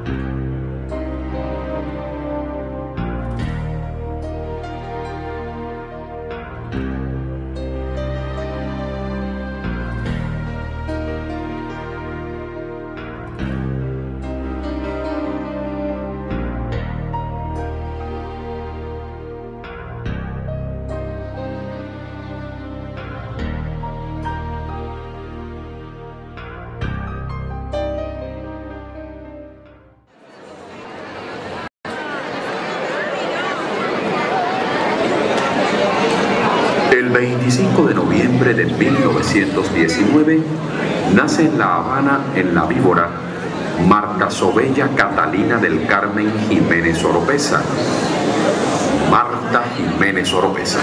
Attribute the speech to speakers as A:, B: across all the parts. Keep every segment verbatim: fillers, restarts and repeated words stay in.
A: El veinticinco de noviembre de mil novecientos diecinueve nace en La Habana, en La Víbora, Marta Sobella Catalina del Carmen Jiménez Oropeza. Marta Jiménez Oropeza.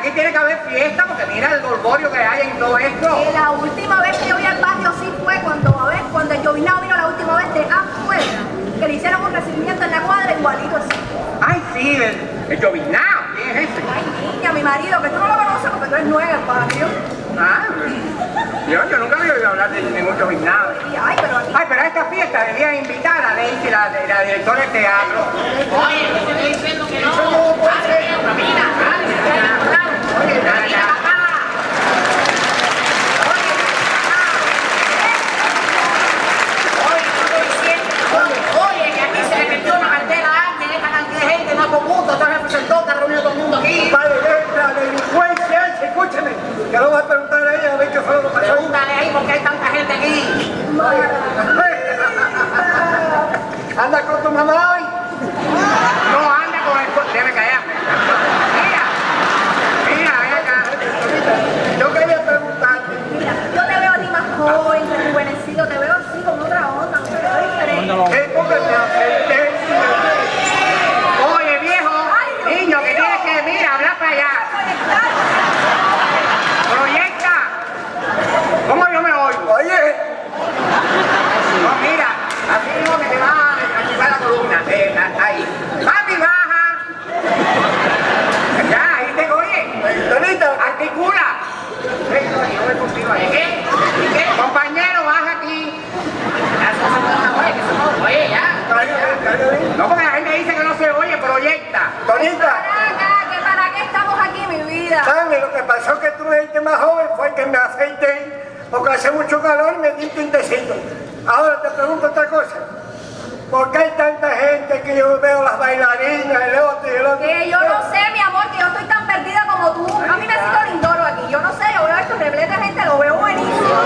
B: aquí tiene que haber fiesta porque mira el gorgorio que hay en todo esto.
C: Eh, la última vez que yo vi al patio sí fue cuando, a ver, cuando el llovinado vino la última vez de afuera, que le hicieron un recibimiento en la cuadra igualito así.
B: Ay, sí, el, el llovinado. ¿Quién es ese?
C: Ay, niña, mi marido, que tú no lo conoces porque tú eres nueva en el patio.
B: Ah, yo, yo nunca había oído hablar de ningún llovinado.
C: Ay, pero aquí...
B: Ay, pero a esta fiesta debía invitar a Daisy, la, la directora del teatro.
D: Oye, te estoy diciendo que no. Camina,
B: Oye, ya, ya.
D: Oye, que aquí se le metió una cartera a alguien, esta cantidad de gente no es común, todo se presentó, está reunido todo el mundo aquí.
E: Vale, la delincuencia, escúcheme, que lo va a preguntar a ella a ver qué fue lo que pasó.
D: Pregúntale ahí por qué hay tanta gente aquí.
E: ¿Anda con tu mamá hoy?
B: No anda con el... Debe callarme. Mira, mira, ven acá.
E: Yo quería preguntarte.
C: Mira, yo te veo a ti más joven, rejuvenecido, te veo así con otra onda, no te veo diferente.
E: ¿Qué porque te afecté?
B: Oye, viejo, niño, que tienes que, mira, hablar para allá. Proyecta. ¿Cómo yo me oigo?
E: Oye,
B: No, mira, así mismo que te va a activar la columna. Eh, ahí. Papi, baja. Ya, ahí te oye.
E: Tonita,
B: Articula. Ven, no, yo voy contigo ahí. ¿Qué? ¿Y qué? Compañero, baja aquí.
D: Oye, ya.
B: No, porque la gente dice que no se oye, proyecta.
E: Tonita,
C: Para acá, que para qué estamos aquí, mi vida.
E: ¿sabes? Lo que pasó que tú me dijiste más joven fue que me afeité porque hace mucho calor y me di un tintecito. Ahora te pregunto otra cosa. ¿Por qué hay tanta gente que yo veo las bailarinas, el otro y el otro?
C: Que yo no sé, mi amor, que yo estoy tan perdida como tú. A mí me siento lindoro aquí. Yo no sé, yo veo estos repletes de gente, lo veo buenísimo.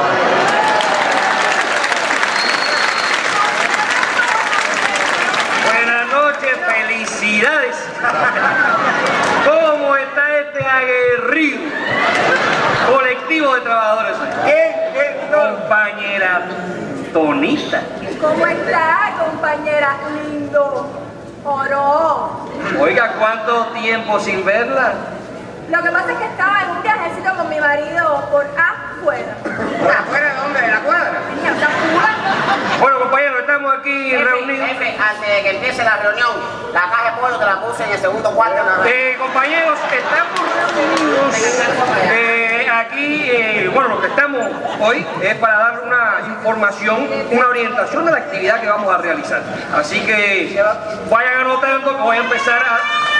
F: Buenas noches, felicidades. ¿Cómo está este aguerrido colectivo de trabajadores hoy?
E: ¿Quién? ¿Quién? No.
F: Compañera Tonita.
C: ¿Cómo está, compañera? Lindo. Oro.
F: Oiga, ¿cuánto tiempo sin verla?
C: Lo que pasa es que estaba en un viajecito con mi marido por afuera.
B: ¿Afuera de dónde? ¿De la cuadra?
C: Tenía una fuga.
F: Bueno, compañeros, estamos aquí
D: Jefe,
F: reunidos.
D: jefe, antes de que empiece la reunión, la caja de pollo te la puse en el segundo cuarto. ¿No?
F: Eh, compañeros, estamos reunidos eh, aquí, eh, bueno, lo que estamos hoy es para dar una información, una orientación de la actividad que vamos a realizar. Así que vayan anotando que voy a empezar a...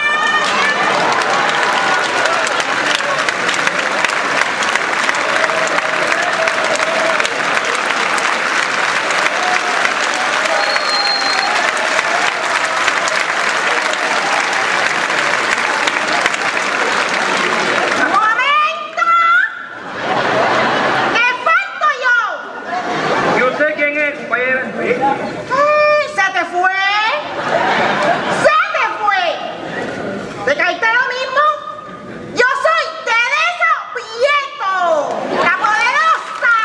F: ¿Y usted quién es, compañera?
D: ¡Ay, se te fue! ¡Se te fue! ¿Te caíste lo mismo? ¡Yo soy Teresa Prieto, la poderosa!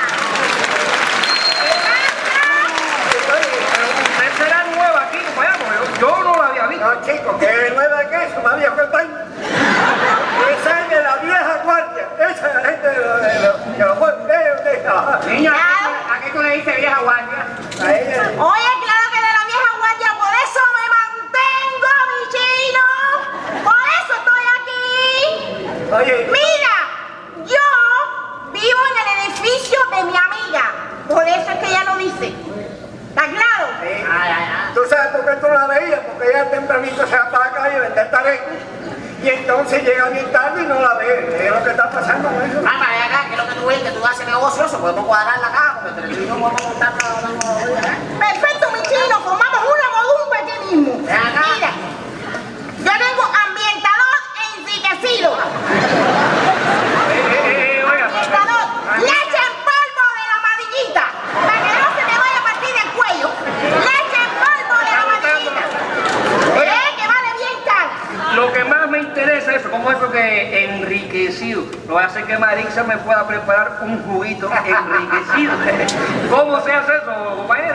F: Usted será nueva aquí, compañero, porque yo, yo no la había visto.
E: No, chico, que nueva que eso, más viejo que el país. Esa es de la vieja guardia. Esa es la gente de los de los de los pueblos. De, de, de,
B: Niño, ¿a qué tú le dices vieja guardia?
E: a ella.
D: Oye, claro que de la vieja guardia, por eso me mantengo, mi chino. Por eso estoy aquí.
E: Oye,
D: Mira, yo vivo en el edificio de mi amiga. Por eso es que ella lo dice. ¿Está claro?
E: Sí.
D: Ay, ay, ay.
E: tú sabes por qué tú la veías, porque ella tempranito se va para la calle a vender tareas. Y entonces llega bien tarde y no la ve. Es lo que está pasando con eso.
D: Mamá, ven acá, que es lo que tú ves, que tú haces negocio, eso podemos cuadrar la caja, porque entre tú y yo podemos montar una... Perfecto, mi chino, formamos una modumba aquí mismo. Ven acá. Mira, yo tengo ambientador enriquecido.
F: Eh, eh, eh, oiga,
D: Ambientador, leche en polvo de la amarillita, para que no se me vaya a partir el cuello. Leche en polvo de la amarillita. ¿Eh? Que vale bien caro.
F: lo que más me interesa es eso, como eso que enriquecido. Lo voy a hacer que Marixa me pueda preparar un juguito enriquecido. ¿Cómo se hace eso, compañera?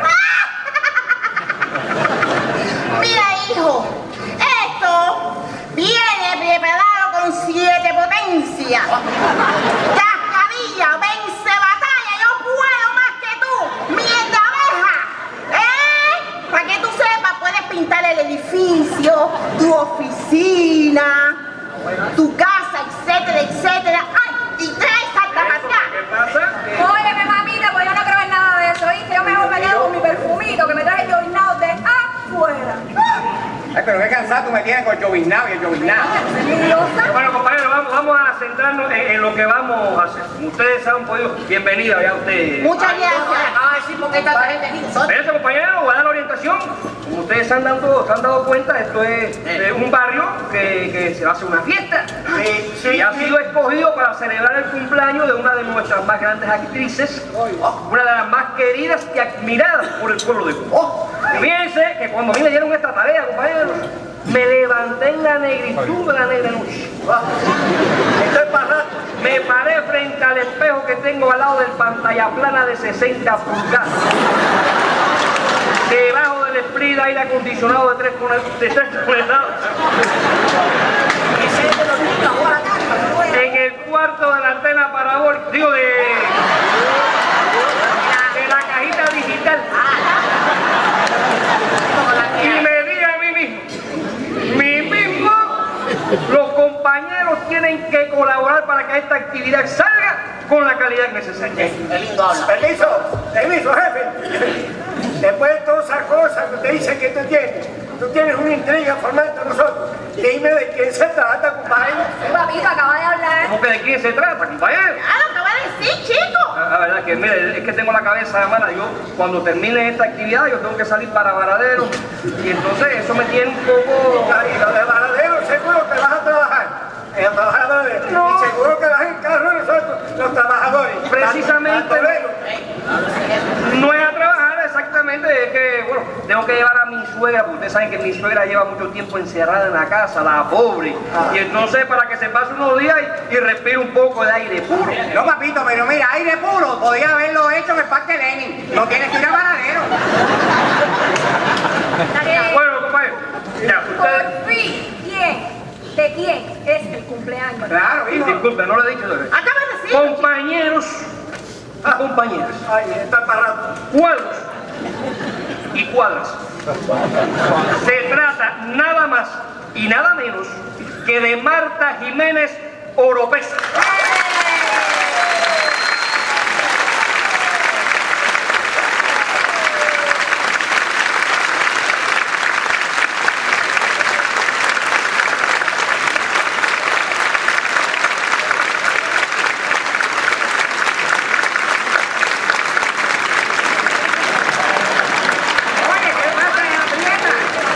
D: Mira, hijo, esto viene preparado con siete potencias. sale el edificio, tu oficina, tu casa, etcétera, etcétera. ¡Ay! Y traes hasta acá.
F: ¿Qué pasa?
C: Óyeme, mamita, pues yo no creo en nada de eso, ¿viste? Yo mejor me quedo con mi perfumito que me traje yo Now de afuera.
B: Ay, pero qué cansado tú me tienes con el lloviznado y el lloviznado.
F: Bueno, compañeros, vamos, vamos a centrarnos en, en lo que vamos a hacer. Como ustedes han podido, bienvenida ya usted.
D: Muchas gracias.
B: Acaba de decir por qué tanta gente aquí.
F: Espérense, compañeros, voy a dar la orientación. Como ustedes se han dado, se han dado cuenta, esto es eh, un barrio que, que se va a hacer una fiesta.
E: Sí, sí,
F: Y ha
E: sí.
F: sido escogido para celebrar el cumpleaños de una de nuestras más grandes actrices, una de las más queridas y admiradas por el pueblo de Cuba. Y fíjense que cuando a mí me dieron esta tarea, compañeros, me levanté en la negritud de la negra noche.
E: Esto es para rato.
F: Me paré frente al espejo que tengo al lado del pantalla plana de sesenta pulgadas. Debajo del split aire acondicionado de tres toneladas. En el cuarto de la antena parabólica, digo de, de la cajita digital. Y me di a mí mismo, mí mismo, los compañeros tienen que colaborar para que esta actividad salga con la calidad necesaria.
E: Permiso, permiso, jefe. Después de todas esas cosas que usted dice que tú tienes, tú tienes una intriga formando a nosotros. Dime de quién se trata, compadre.
C: Papito, acaba de hablar.
F: ¿Cómo que de quién se trata, compañero?
D: Ah, lo acabas de decir, chico.
F: La verdad que, mire, es que tengo la cabeza de mala. Yo, cuando termine esta actividad, yo tengo que salir para Varadero. Y entonces eso me tiene un poco...
E: Y lo de Varadero seguro que vas a trabajar. En trabajadores.
F: No.
E: Y seguro que vas en carro de nosotros, los trabajadores.
F: Precisamente.
E: Tanto luego.
F: No es a trabajar exactamente, es que, bueno, tengo que llevar a mi suegra, porque ustedes saben que mi suegra lleva mucho tiempo encerrada en la casa, la pobre.
E: Ah.
F: Y entonces, para que se pase unos días y, y respire un poco de aire puro.
B: No, papito, pero mira, aire puro, podía haberlo hecho en el Parque Lenin. No tienes que ir a Varadero.
F: Bueno, compañero, ya, ustedes...
C: Por fin, ¿quién? ¿De quién es el cumpleaños?
B: Claro, hijo.
F: Disculpen, no lo he dicho de vez.
D: Acabas de decir.
F: Compañeros y compañeras,
E: Ay, está para rato.
F: cuadros y cuadras. Se trata nada más y nada menos que de Marta Jiménez Oropesa.
B: Oye, ¿qué pasa en la fiesta?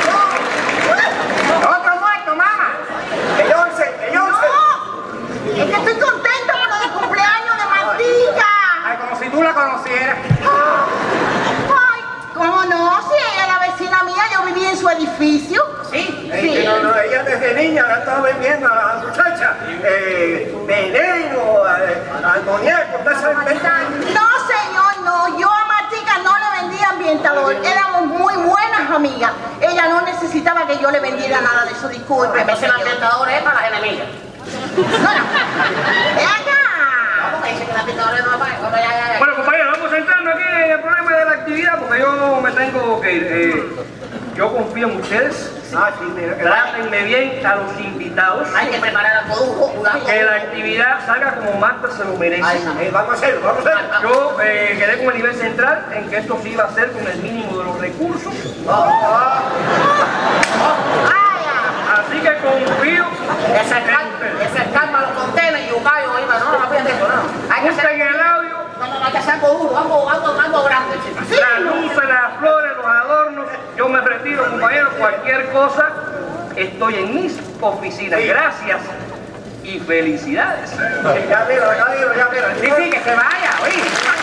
B: Otro muerto, mamá.
E: El once, el once.
D: No, es que estoy contenta por lo del cumpleaños de Martica.
B: Ay, como si tú la conocieras.
D: Ay, ¿cómo no? Si ella es la vecina mía, yo vivía en su edificio.
B: Sí.
E: Es que no, no, ella desde niña la estaba vendiendo a la muchacha. Eh, veneno, eh, amoníaco, todas esas inventas.
D: No, señor, no. Yo a Martica no le vendía ambientador. Éramos muy buenas amigas. Ella no necesitaba que yo le vendiera nada de eso. Disculpe.
B: Ese ambientador es para las enemigas.
D: No, no. Ven acá.
B: ¿Cómo que dice que el ambientador es para las enemigas?
F: Bueno, compañeros, vamos entrando aquí en el problema de la actividad porque yo me tengo que ir. Eh, yo confío en ustedes.
E: Ah, sí, mira.
F: Trátenme bien a los invitados.
B: Hay que preparar algo duro,
F: Que la actividad salga como Marta se lo merece.
E: Eh, vamos a hacerlo, vamos a hacerlo.
F: Yo eh, quedé con el nivel central en que esto se iba a hacer con el mínimo de los recursos.
D: Vaya.
F: Así que confío
B: Ese es calma, ese es calma, los contenes y Yucayo, no, no, no, fíjate eso, no. Hay que hacer,
F: Busquen el audio,
B: no, no, hay que hacer algo duro, algo, algo, algo grande, chica.
F: las luces, las flores, los adornos. Yo me retiro, compañeros. Cualquier cosa, estoy en mis oficinas. Gracias y felicidades.
E: Ya miro, ya miro, ya miro.
B: Sí, sí, que se vaya, oye.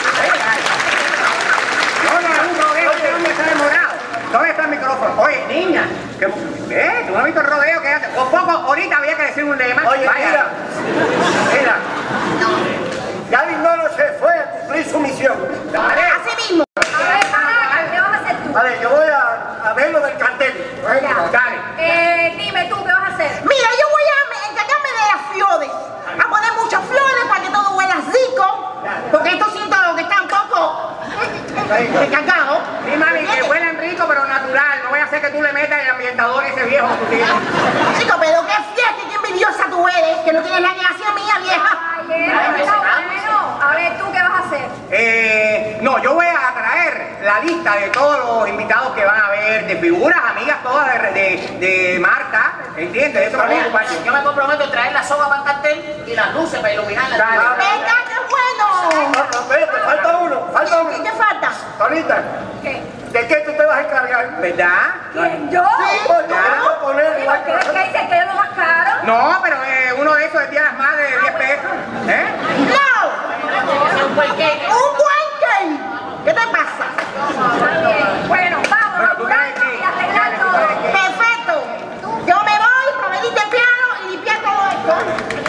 B: No, no, es un rodeo, ¿de dónde está demorado? ¿Dónde está el micrófono? Oye, niña, ¿qué? ¿Qué? ¿Tú no has visto el rodeo que hace? Por poco, ahorita había que decir un lema.
E: Oye,
B: Vaya.
E: mira, mira. Gaby no se fue a cumplir su misión.
B: Dale.
D: Así mismo.
C: A ver, Maraca, ¿qué vas a hacer tú?
E: A ver, yo voy a, a ver lo del cartel.
C: Ya.
B: Dale.
C: Eh, dime tú, ¿qué vas a hacer?
D: Mira, yo voy a me- encargarme de las flores. A poner muchas flores para que todo huela rico. Porque esto siento que está un poco recargado.
B: Sí, mami, que huelen rico, pero natural. No voy a hacer ser que tú le metas el ambientador a ese viejo que tú tienes.
D: Chico, pero qué fiesta y qué envidiosa tú eres, que no tienes la negación mía, vieja.
C: Ay, eso está bueno. A ver, ¿tú qué vas a hacer?
B: Eh, no, yo voy a traer la lista de todos los invitados que van a ver, de figuras, amigas todas de, de, de Marta, ¿entiendes? Eso me voy a ocupar yo.
G: Yo me comprometo a traer la soga para el cartel y las luces para iluminar la
B: Dale.
G: ciudad.
D: Venga, qué bueno.
E: No, no, espérate, falta uno, falta
D: ¿Qué
E: uno.
D: te falta?
E: Tonita,
C: ¿Qué?
E: ¿de qué tú te vas a encargar?
B: ¿Verdad?
C: ¿Quién? ¿Yo?
E: Pues yo te voy a poner
C: ¿Por qué es que dice que es lo más caro?
B: No, pero eh, uno de esos de más de diez pesos. ¿Eh?
D: ¡No!
G: Un buen cake.
D: ¡Un buen cake! ¿Qué te pasa?
C: Está bien. Bueno, vamos,
B: Bueno, tú
C: apurarnos
B: sabes
C: y
B: que-
C: arreglar
B: tú
C: todo.
B: sabes que-
D: Perfecto. Yo me voy para venirte el piano y limpiar todo esto.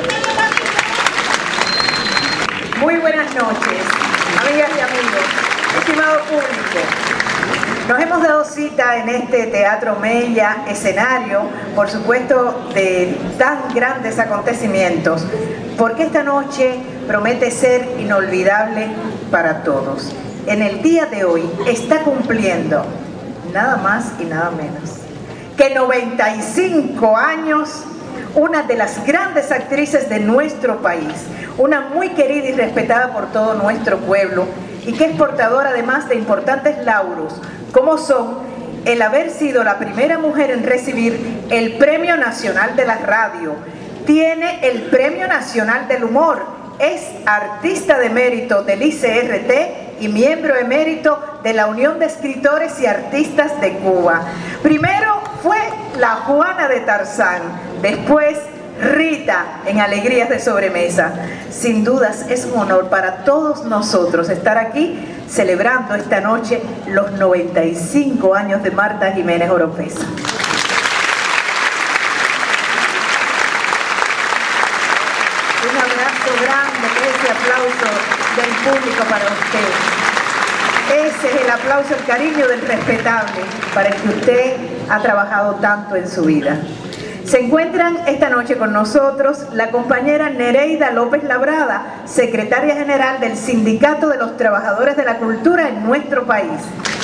H: Muy buenas noches, amigas y amigos, estimado público. Nos hemos dado cita en este Teatro Mella, escenario, por supuesto, de tan grandes acontecimientos, porque esta noche promete ser inolvidable para todos. En el día de hoy está cumpliendo nada más y nada menos que noventa y cinco años una de las grandes actrices de nuestro país, una muy querida y respetada por todo nuestro pueblo y que es portadora además de importantes lauros, como son el haber sido la primera mujer en recibir el Premio Nacional de la Radio, tiene el Premio Nacional del Humor, es artista de mérito del I C R T y miembro emérito de la Unión de Escritores y Artistas de Cuba. Primero fue la Juana de Tarzán, después Rita en Alegrías de Sobremesa. Sin dudas es un honor para todos nosotros estar aquí celebrando esta noche los noventa y cinco años de Marta Jiménez Oropesa. Un abrazo grande, ese aplauso del público para usted. Ese es el aplauso, el cariño del respetable para el que usted ha trabajado tanto en su vida. Se encuentran esta noche con nosotros la compañera Nereida López Labrada, secretaria general del Sindicato de los Trabajadores de la Cultura en nuestro país.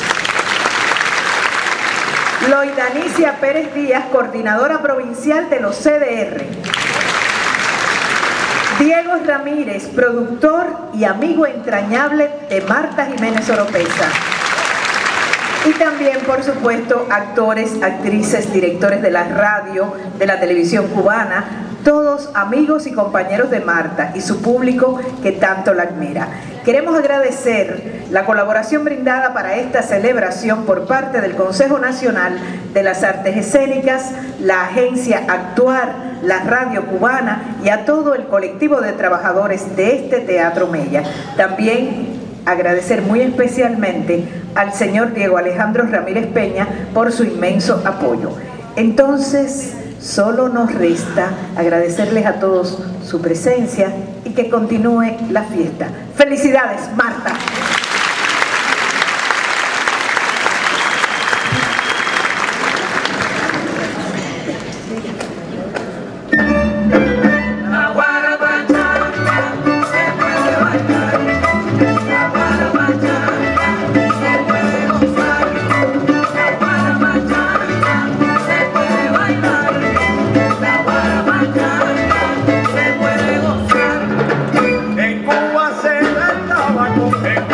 H: Loidanicia Pérez Díaz, coordinadora provincial de los C D R. Diego Ramírez, productor y amigo entrañable de Marta Jiménez Oropesa. Y también, por supuesto, actores, actrices, directores de la radio, de la televisión cubana, todos amigos y compañeros de Marta y su público que tanto la admira. Queremos agradecer la colaboración brindada para esta celebración por parte del Consejo Nacional de las Artes Escénicas, la agencia Actuar, la radio cubana y a todo el colectivo de trabajadores de este Teatro Mella. También agradecer muy especialmente al señor Diego Alejandro Ramírez Peña por su inmenso apoyo. Entonces, solo nos resta agradecerles a todos su presencia y que continúe la fiesta. ¡Felicidades, Marta!
E: En Cuba se bailaba con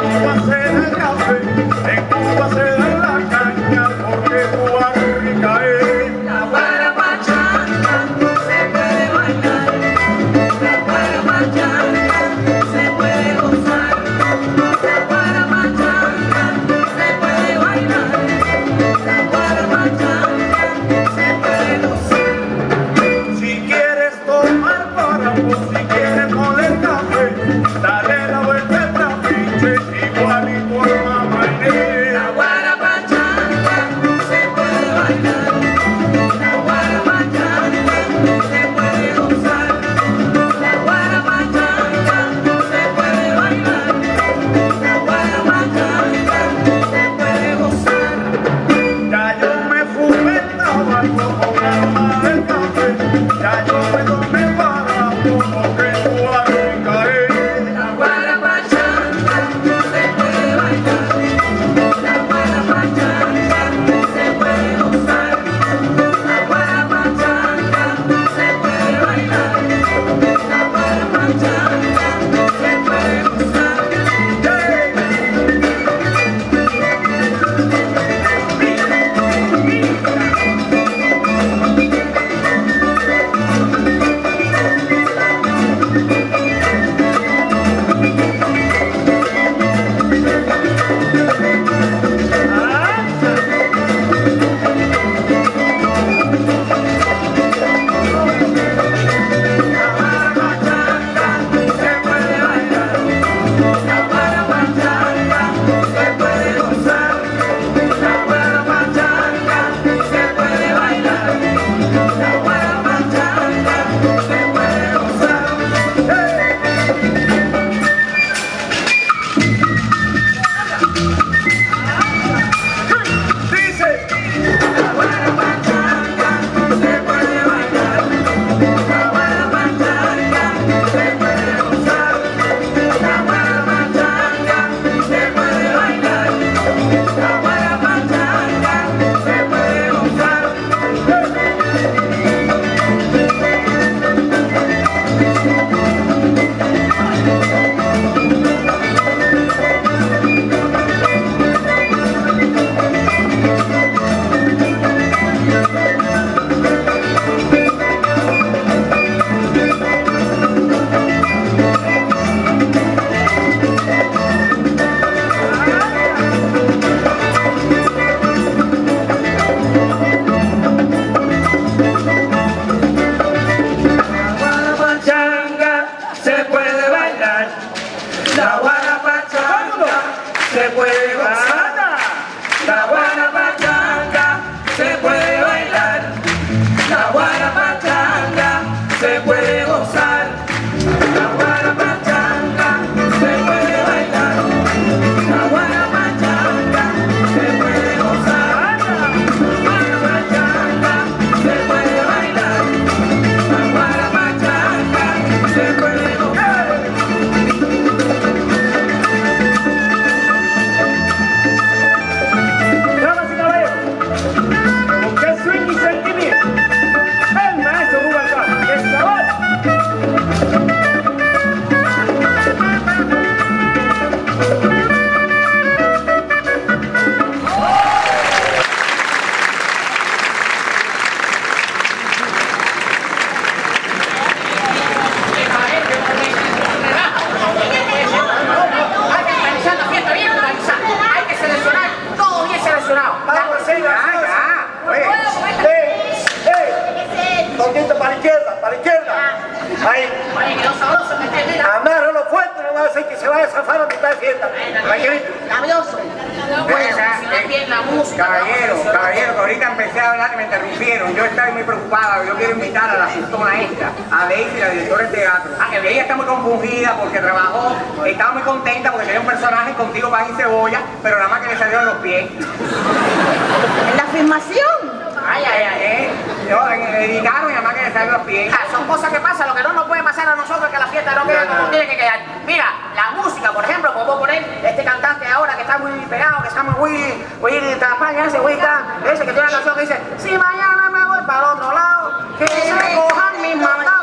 G: labioso que esté, mira.
E: Amárralo fuerte, no va a hacer que se vaya a zafar a mitad de fiesta. Tranquilito.
G: Labioso. Bueno, si no es bien la música.
B: Caballero, caballero, que ahorita empecé a hablar y me interrumpieron. Yo estaba muy preocupada. Yo quiero invitar a la sustona esta, a Daisy, la directora del teatro. Ah, que ella está muy confundida porque trabajó, estaba muy contenta porque tenía un personaje contigo, pan y cebolla, pero nada más que le salieron los pies.
D: En la filmación.
B: Ay, ay, ay, eh. Yo, le dedicaron y nada más que le salieron los pies.
G: Ah, son cosas que pasan, lo que no nos puede pasar a nosotros es que la fiesta no quede como tiene que quedar. Mira, la música, por ejemplo, como puedo poner este cantante ahora que está muy pegado, que se llama Willy, Willy Tapaña, ese Willy ese que tiene una canción que dice, si mañana me voy para el otro lado, que se cojan mis mandados.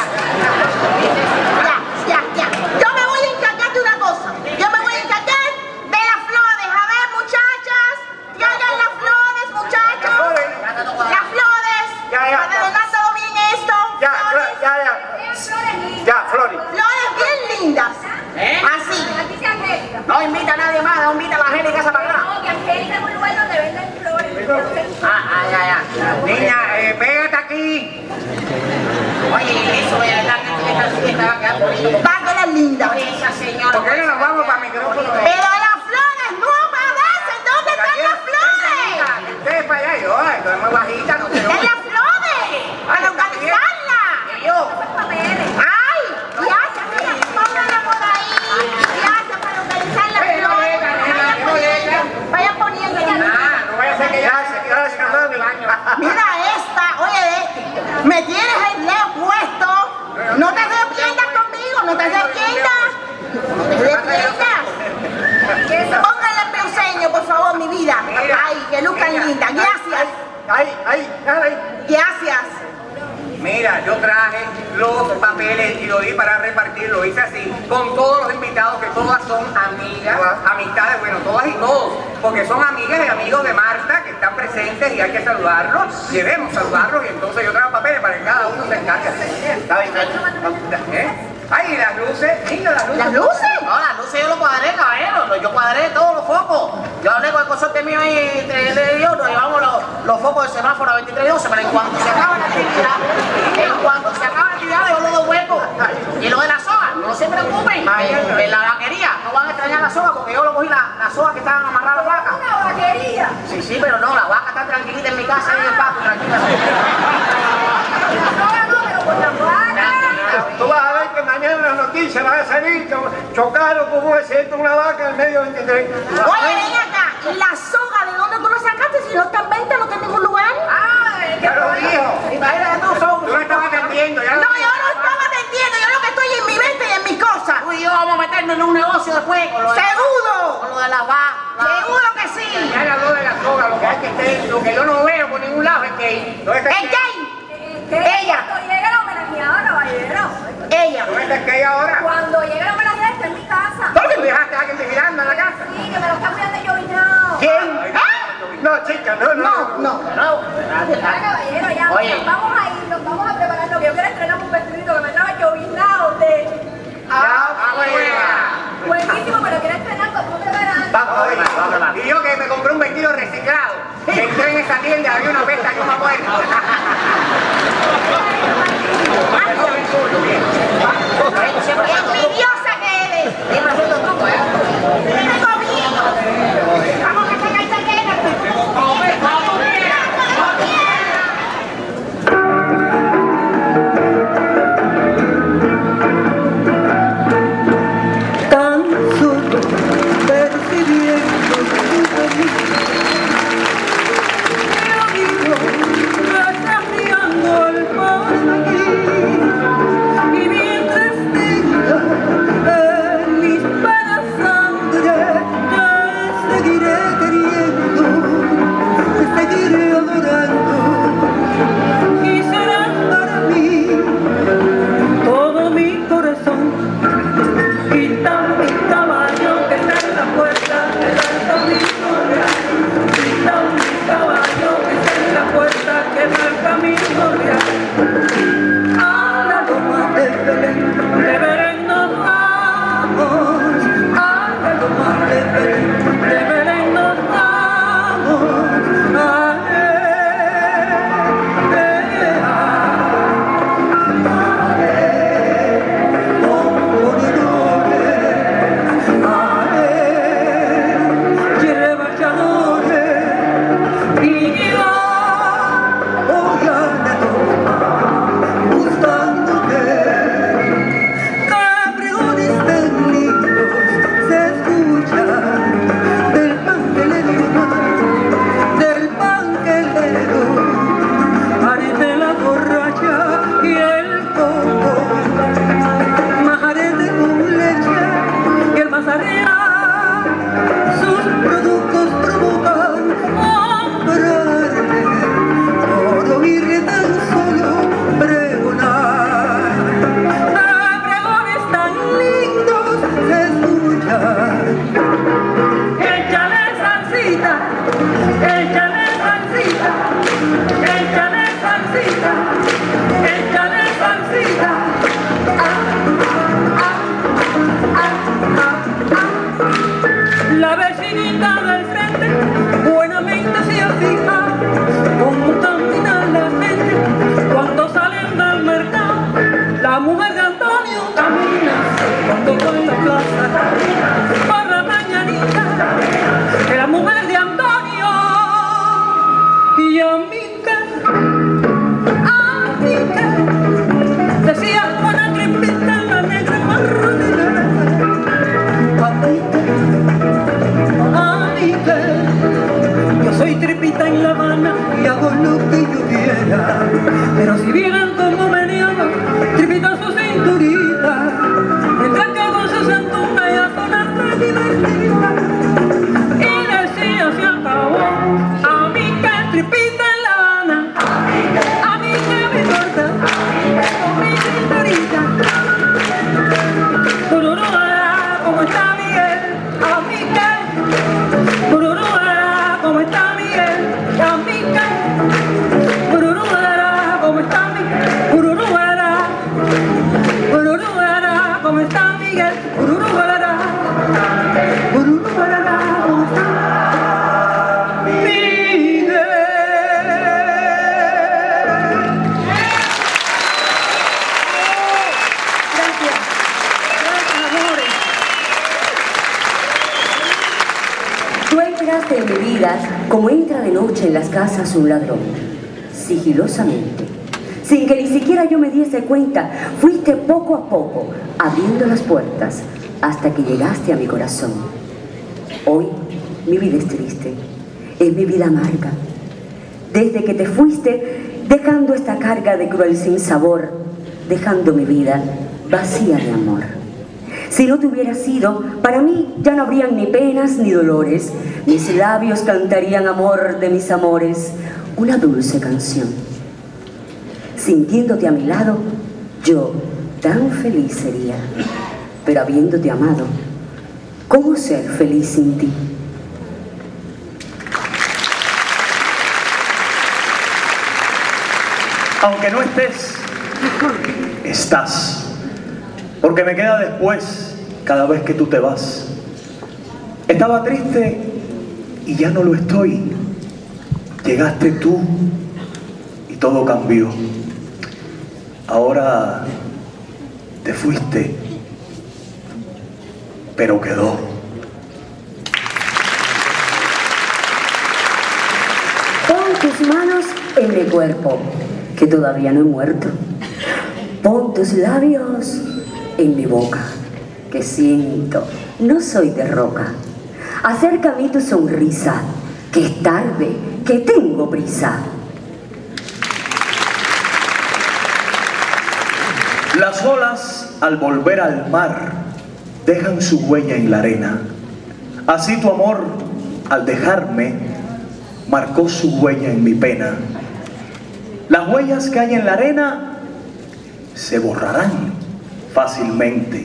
D: Ya, ya, ya. Yo me voy a encargar de una cosa. Yo me voy a encargar de las flores. A ver, muchachas. Traigan las flores, muchachos. Las flores.
E: Ya, ya.
D: Para arreglar todo bien esto.
E: Ya,
D: Flores.
E: ya, ya. Ya, Flori.
D: Flores bien lindas.
G: ¿Eh?
D: Así.
C: Aquí se Angélica.
G: No invita a nadie más, no invita a la Angélica esa para acá.
C: No, que Angélica es un lugar donde venden flores.
G: Ah, ah, ya, ya.
B: Niña, eh, pégate aquí.
G: Oye, eso de verdad que esta fiesta va a quedar bonito.
D: Págala linda.
G: Oye, esa señora.
B: ¿Por qué no nos vamos para el micrófono?
D: Pero las flores no aparecen. ¿Dónde están las flores?
B: Ustedes para allá, yo, ay, estoy muy bajita, no sé.
D: En las flores. Para organizarla.
G: Y yo.
D: Ay, gracias, mira, póngala por ahí. Gracias para organizar las
B: Pero,
D: flores.
B: venga, venga,
D: Vayan
B: no
D: poniendo,
B: llega.
D: vayan poniendo.
B: Ah, no vaya a ser que ya
E: Gracias, gracias, mami.
D: Mira esta, oye, me tienes el leo puesto. No te arrepientas conmigo, no te arrepientas. No te arrepientas. Pónganle el peuseño, por favor, mi vida. Ay, que luzcan linda. Gracias,
E: Ahí, ahí, ahí.
D: gracias.
B: Mira, yo traje los papeles y lo di para repartir, lo hice así, con todos los invitados, que todas son amigas, amistades, bueno, todas y todos, porque son amigas y amigos de Marta que están presentes y hay que saludarlos, debemos saludarlos y entonces yo traigo papeles para que cada uno se encargue. ¿Está bien? ¿Eh? Ay, las luces, niño, las luces.
D: ¿Las luces?
G: No, las luces yo lo cuadré, caballero. Yo cuadré todos los focos. Yo hablé con el consorte mío ahí entre él y yo, nos llevamos los, los focos del semáforo a veintitrés y doce, pero en cuanto se acaba la actividad, en cuanto se acaba la actividad, yo lo devuelvo. Y lo de la soga, no se preocupen. En la vaquería no van a extrañar la soga porque yo lo cogí la, la soga que estaban amarradas a las vacas.
C: Una vaquería.
G: Sí, sí, pero no, las vacas están tranquilitas en mi casa y en el patio, tranquilas.
C: Ahora no, pero por las vacas.
E: Tú vas a ver que mañana en las noticias van a salir, chocaron con un accidente una vaca en medio de veintitrés.
D: Oye, ven acá, ¿y la soga de dónde tú la sacaste? Si no está en venta, no está en ningún lugar.
C: Ay,
B: Ya lo dijo.
G: Imagínate tú, son.
B: Tú me estabas atendiendo, ya
D: No,
B: lo
D: yo
B: dijo.
D: no estaba atendiendo, yo lo que estoy en mi mente y en mis cosas.
G: Tú y yo vamos a meternos en un negocio después con lo de,
D: ¡Seguro!
G: con lo de las vacas.
D: ¡Seguro que sí!
B: Ya le habló de la soga, lo que hay que estar, lo que yo no veo por ningún lado es que... ¿Dónde está
D: ¿En
B: el que?
D: qué?
C: ¿Qué?
D: Ella.
C: Cuando llegue la homenajeada, caballero.
D: Ella.
B: ¿Dónde está el que hay ahora?
C: Cuando llegue la homenajeada, está en mi casa.
B: ¿Dónde tú dejaste a alguien vigilando en la casa?
C: Sí, que me lo está cuidando yo y no.
E: ¿Quién? No, chica, no, no.
D: No, no.
G: No,
C: Ya, caballero, ya.
G: Oye.
C: Mira, vamos a ir, nos vamos a preparar. Lo que yo quiero es estrenar un vestidito que me trajo llovinado de...
B: Ah, bueno.
C: Buenísimo, pero quiero estrenar como preparando.
B: Vamos a ver. Y yo que me compré un vestido reciclado. Entré en esa tienda, había una pesta y una muerta.
D: Envidiosa que eres.
G: Dime haciendo truco, ¿eh?
D: Tengo miedo. Vamos a sacar esta queda.
I: Tan solo percibiendo tu camino, mi amigo, vas a Pero si vieran cómo meneaba, tripita su cinturita, mientras que con su centura ella sola se divertía. Y decía, se acabó, a mí que tripita en La Habana, a mí que me corta, con mi cinturita. Bururúa, ¿cómo está Miguel? A mí que. Bururúa, ¿cómo está Miguel? A mí que. Bururúa, ¿cómo está Miguel? Bururúa, Bururúa, ¿cómo está Miguel? Bururúa, Bururúa, ¿cómo está Miguel? Gracias.
J: Tú entraste en mi vida como entra de noche en las casas un ladrón, sigilosamente, sin que ni siquiera yo me diese cuenta. Fuiste poco a poco abriendo las puertas hasta que llegaste a mi corazón. Hoy mi vida es triste, es mi vida amarga. Desde que te fuiste, dejando esta carga de cruel sinsabor, dejando mi vida vacía de amor. Si no te hubieras sido, para mí ya no habrían ni penas ni dolores. Mis labios cantarían amor de mis amores, una dulce canción. Sintiéndote a mi lado, yo tan feliz sería. Pero habiéndote amado, ¿cómo ser feliz sin ti?
K: Aunque no estés, estás. Porque me queda después cada vez que tú te vas. Estaba triste y ya no lo estoy. Llegaste tú y todo cambió. Ahora te fuiste, pero quedó.
J: Pon tus manos en mi cuerpo, que todavía no he muerto. Pon tus labios en mi boca, que siento, no soy de roca. Acerca a mí tu sonrisa, que es tarde, que tengo prisa.
K: Las olas, al volver al mar, dejan su huella en la arena. Así tu amor, al dejarme, marcó su huella en mi pena. Las huellas que hay en la arena se borrarán fácilmente.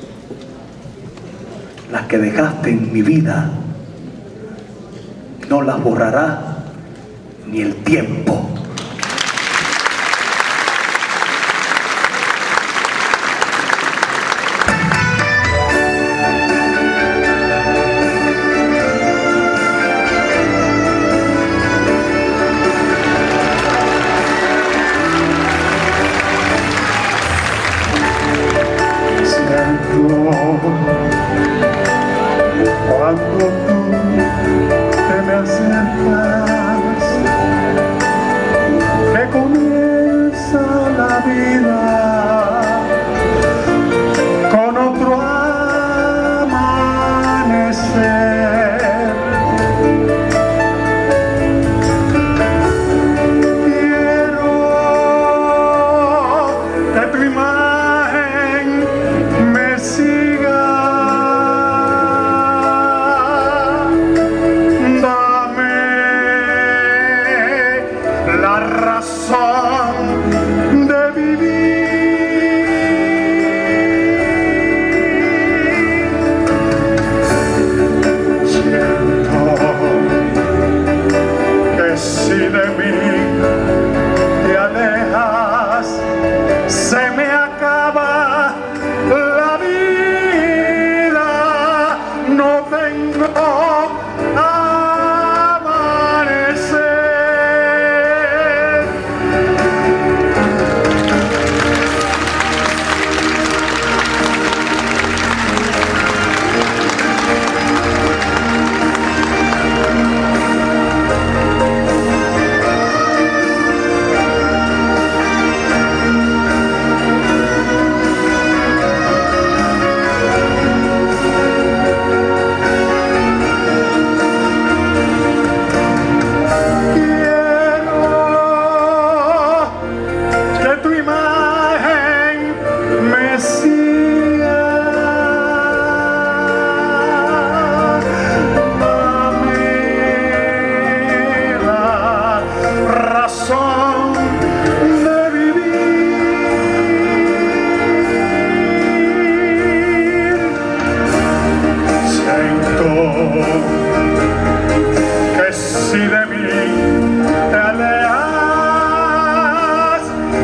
K: Las que dejaste en mi vida no las borrará ni el tiempo.
L: Cuando tú te me acercas, que comienza la vida con otro amanecer. Quiero que tu imagen me siga. De vivir, siento que si de mí te alejas, se me acaba la vida. No tengo amanecer.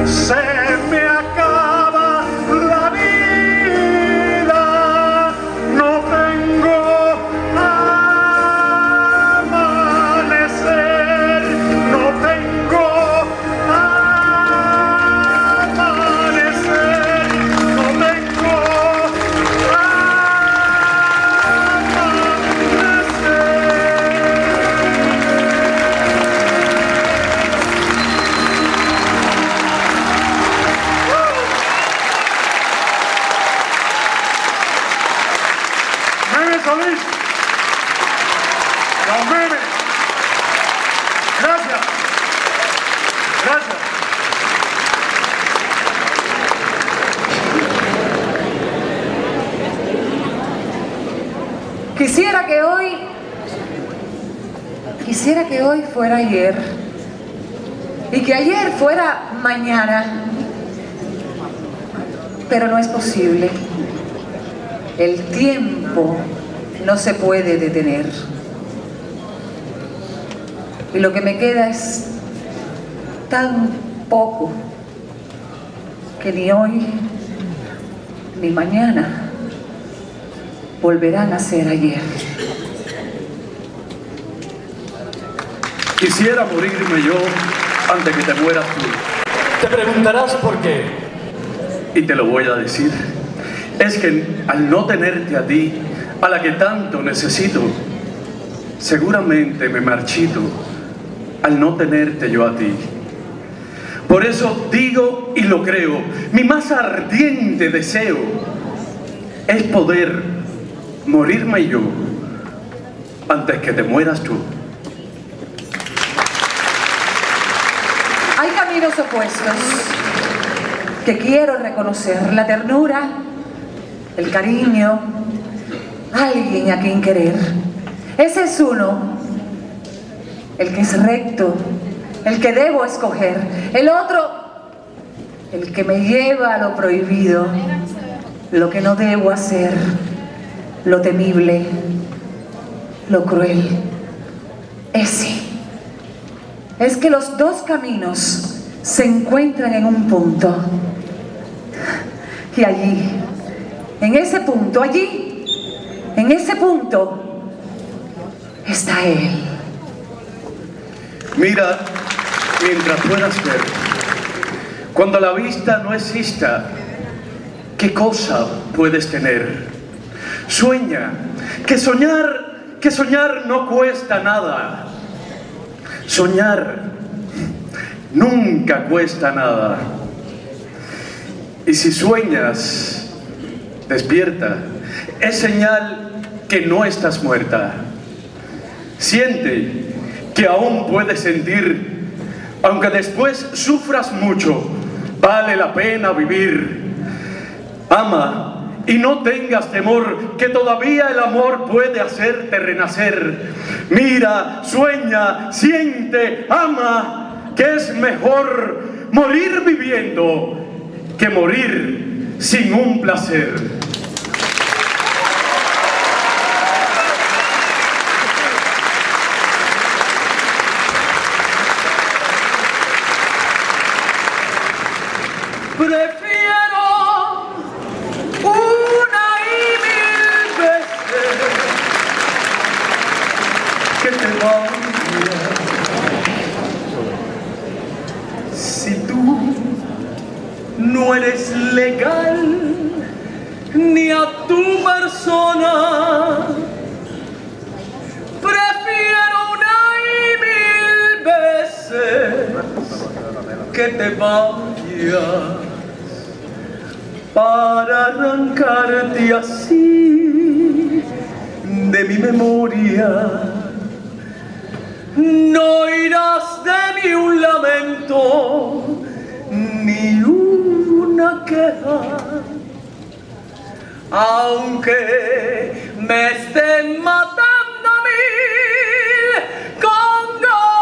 L: se me acaba la vida, no tengo amanecer, no tengo amanecer, no tengo Solís, los memes. Gracias. Gracias.
H: Quisiera que hoy, quisiera que hoy fuera ayer y que ayer fuera mañana, pero no es posible. El tiempo no se puede detener. Y lo que me queda es tan poco que ni hoy ni mañana volverán a ser ayer.
K: Quisiera morirme yo antes que te mueras tú. Te preguntarás por qué. Y te lo voy a decir. Es que al no tenerte a ti, a la que tanto necesito, seguramente me marchito al no tenerte yo a ti. Por eso digo y lo creo, mi más ardiente deseo es poder morirme yo antes que te mueras tú.
H: Hay caminos opuestos que quiero reconocer: la ternura, el cariño, alguien a quien querer. Ese es uno, el que es recto, el que debo escoger. El otro, el que me lleva a lo prohibido, lo que no debo hacer, lo temible, lo cruel. Ese. Es que los dos caminos se encuentran en un punto. Y allí, en ese punto, allí, en ese punto, está Él.
K: Mira, mientras puedas ver, cuando la vista no exista, ¿qué cosa puedes tener? Sueña, que soñar, que soñar no cuesta nada. Soñar nunca cuesta nada. Y si sueñas, despierta. Es señal que no estás muerta. Siente que aún puedes sentir, aunque después sufras mucho, vale la pena vivir. Ama y no tengas temor, que todavía el amor puede hacerte renacer. Mira, sueña, siente, ama, que es mejor morir viviendo que morir sin un placer.
I: Prefiero una y mil veces
K: que te vayas. Si tú no eres legal ni a tu persona,
I: prefiero una y mil veces
K: que te vayas, para arrancarte así de mi memoria.
I: No irás de mí un lamento
K: ni una queja,
I: aunque me estén matando a mí con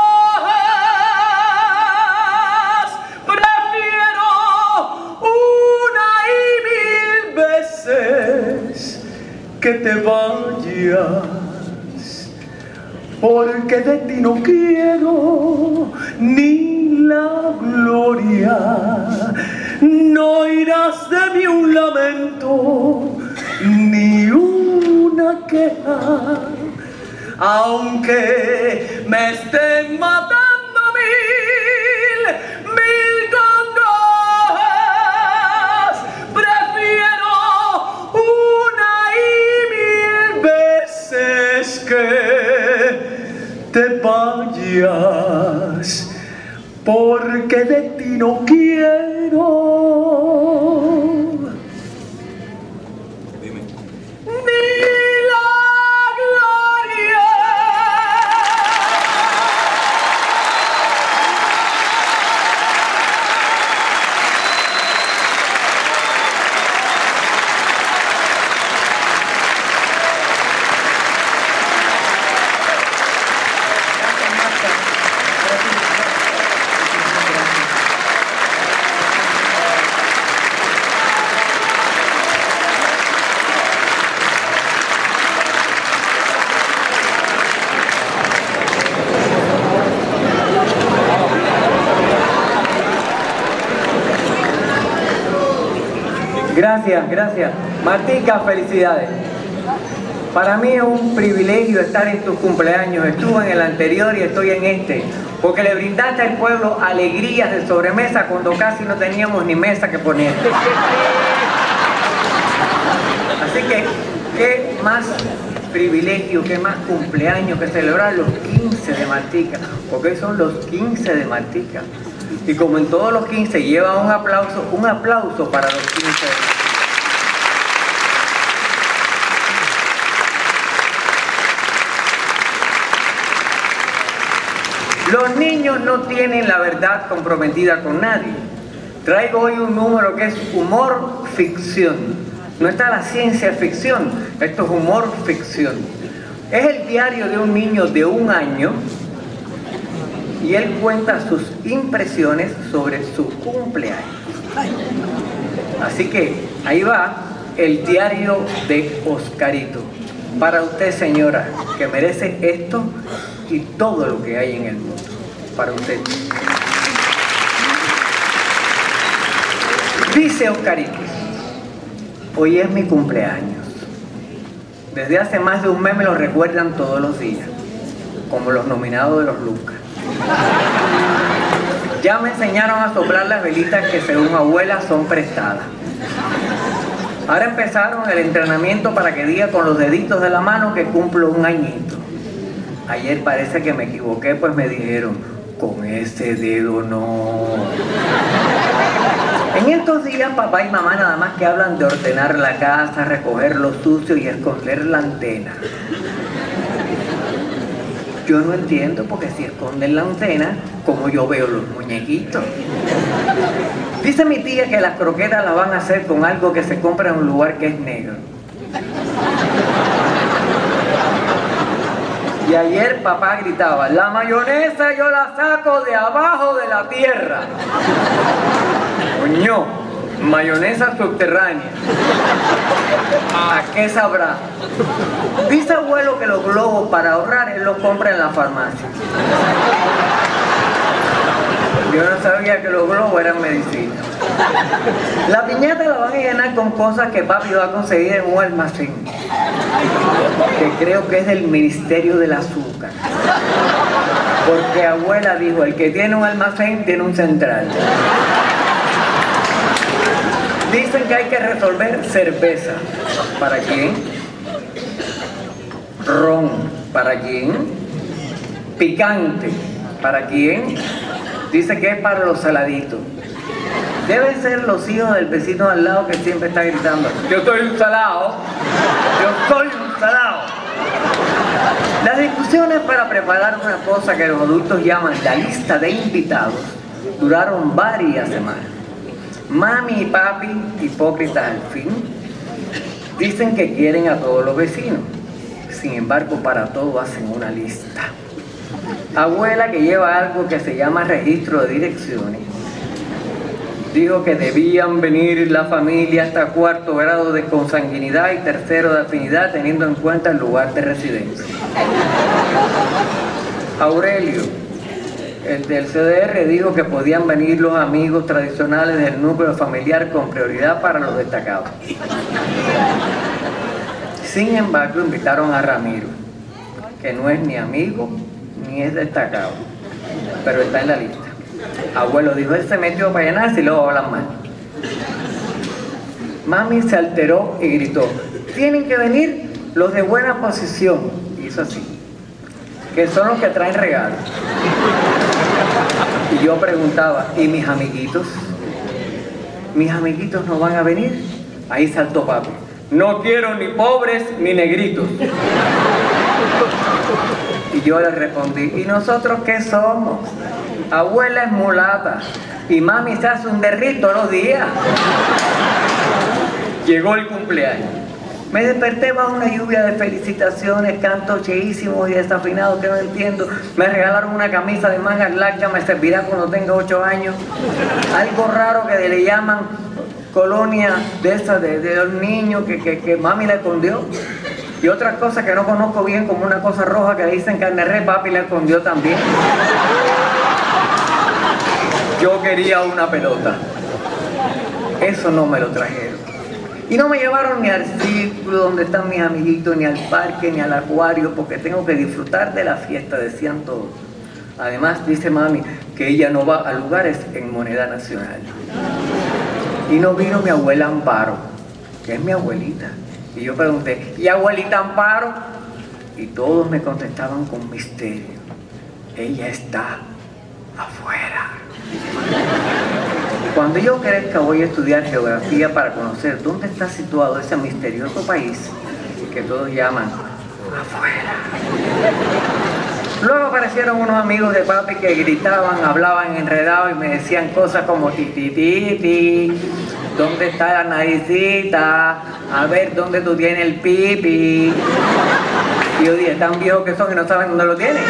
I: gas. Prefiero una y mil veces
K: que te vayas, porque de ti no quiero ni la gloria lamento, ni una queja, aunque me estén matando mil, mil congojas, prefiero una y mil veces que te vayas, porque de ti no quiero
L: Dime.
K: ni la gloria.
M: Gracias, gracias. Martica, felicidades. Para mí es un privilegio estar en tus cumpleaños. Estuve en el anterior y estoy en este. Porque le brindaste al pueblo alegrías de sobremesa cuando casi no teníamos ni mesa que poner. Así que, ¿qué más privilegio, qué más cumpleaños que celebrar los quince de Martica? Porque son los quince de Martica. Y como en todos los quince lleva un aplauso, un aplauso para los quince. Los niños no tienen la verdad comprometida con nadie. Traigo hoy un número que es humor ficción. No está la ciencia ficción, esto es humor ficción. Es el diario de un niño de un año y él cuenta sus impresiones sobre su cumpleaños. Así que ahí va el diario de Oscarito. Para usted, señora, que merece esto y todo lo que hay en el mundo. Para usted. Dice Oscarito: hoy es mi cumpleaños. Desde hace más de un mes me lo recuerdan todos los días, como los nominados de los Lucas. Ya me enseñaron a soplar las velitas que según abuela son prestadas. Ahora empezaron el entrenamiento para que diga con los deditos de la mano que cumplo un añito. Ayer parece que me equivoqué, pues me dijeron, con ese dedo no. En estos días papá y mamá nada más que hablan de ordenar la casa, recoger lo sucio y esconder la antena. Yo no entiendo porque si esconden la antena, como yo veo los muñequitos. Dice mi tía que las croquetas las van a hacer con algo que se compra en un lugar que es negro. Y ayer papá gritaba, la mayonesa yo la saco de abajo de la tierra. Coño, mayonesa subterránea. ¿A qué sabrá? Dice abuelo que los globos para ahorrar él los compra en la farmacia. Yo no sabía que los globos eran medicina. La piñata la van a llenar con cosas que papi va a conseguir en un almacén, que creo que es del Ministerio del Azúcar. Porque abuela dijo, el que tiene un almacén tiene un central. Dicen que hay que resolver cerveza. ¿Para quién? Ron. ¿Para quién? Picante. ¿Para quién? Dice que es para los saladitos. Deben ser los hijos del vecino al lado que siempre está gritando, yo soy un salado, yo soy un salado. Las discusiones para preparar una cosa que los adultos llaman la lista de invitados duraron varias semanas. Mami y papi, hipócritas al fin, dicen que quieren a todos los vecinos. Sin embargo, para todo hacen una lista. Abuela, que lleva algo que se llama registro de direcciones, dijo que debían venir la familia hasta cuarto grado de consanguinidad y tercero de afinidad, teniendo en cuenta el lugar de residencia. Aurelio, el del C D R dijo que podían venir los amigos tradicionales del núcleo familiar con prioridad para los destacados. Sin embargo, invitaron a Ramiro, que no es ni amigo ni es destacado, pero está en la lista. Abuelo dijo, él se metió para llenarse y luego hablan mal. Mami se alteró y gritó, tienen que venir los de buena posición. Hizo así, que son los que traen regalos. Y yo preguntaba, ¿y mis amiguitos? ¿Mis amiguitos no van a venir? Ahí saltó papi. No quiero ni pobres ni negritos. Y yo le respondí, ¿y nosotros qué somos? Abuela es mulata y mami se hace un derrito todos los días. Llegó el cumpleaños. Me desperté bajo una lluvia de felicitaciones, cantos cheísimos y desafinados que no entiendo. Me regalaron una camisa de mangas largas, me servirá cuando tenga ocho años. Algo raro que le llaman colonia de esas de, de los niños que, que, que mami le escondió. Y otras cosas que no conozco bien, como una cosa roja que dicen carne res, papi le escondió también. Yo quería una pelota. Eso no me lo trajeron. Y no me llevaron ni al círculo donde están mis amiguitos, ni al parque, ni al acuario, porque tengo que disfrutar de la fiesta, decían todos. Además, dice mami que ella no va a lugares en moneda nacional. Y no vino mi abuela Amparo, que es mi abuelita. Y yo pregunté, ¿y abuelita Amparo? Y todos me contestaban con misterio. Ella está afuera. Cuando yo crezca voy a estudiar geografía para conocer dónde está situado ese misterioso país que todos llaman afuera. Luego aparecieron unos amigos de papi que gritaban, hablaban enredados y me decían cosas como ti ti ti ti, ¿dónde está la naricita? A ver, ¿dónde tú tienes el pipi? Y yo dije, tan viejos que son y no saben dónde lo tienen.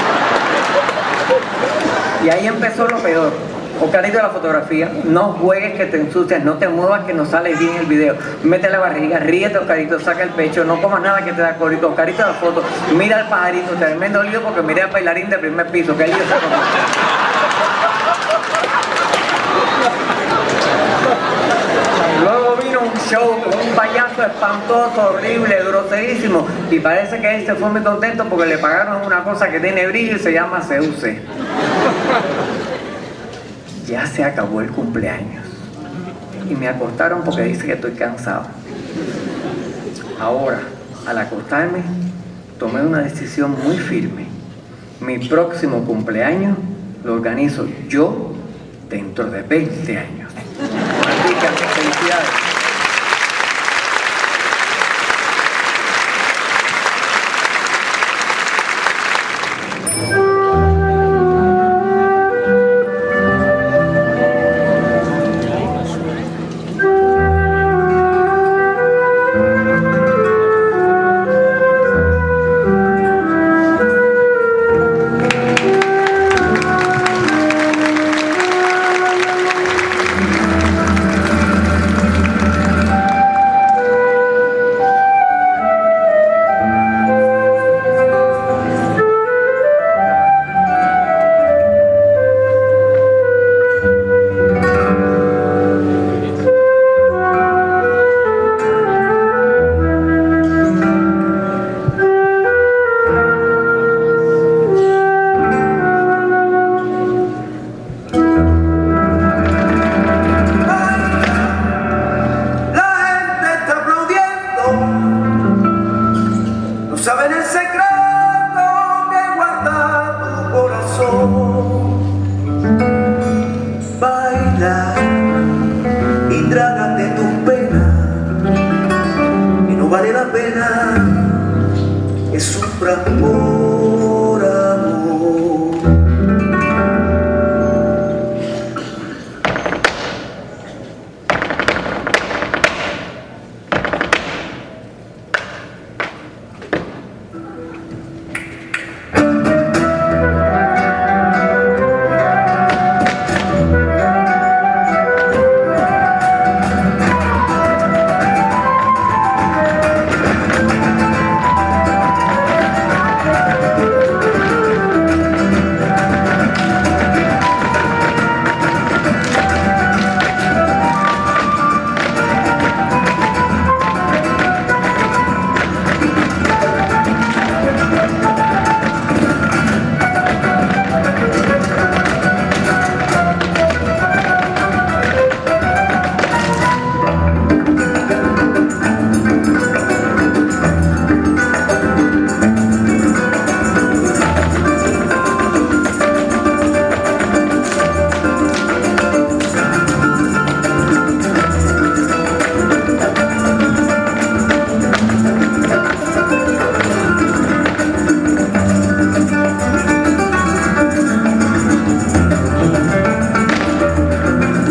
M: Y ahí empezó lo peor. Oscarito de la fotografía, no juegues que te ensucias, no te muevas que no sale bien el video. Mete la barriga, ríete Oscarito, saca el pecho, no comas nada que te da corito. Oscarito de la foto, mira al pajarito, tremendo lío porque miré al bailarín del primer piso, que lío se conoce. Luego vino un show con un payaso espantoso, horrible, groserísimo, y parece que él se fue muy contento porque le pagaron una cosa que tiene brillo y se llama C U C. Ya se acabó el cumpleaños y me acostaron porque dice que estoy cansado. Ahora, al acostarme, tomé una decisión muy firme. Mi próximo cumpleaños lo organizo yo dentro de veinte años. Así que felicidades.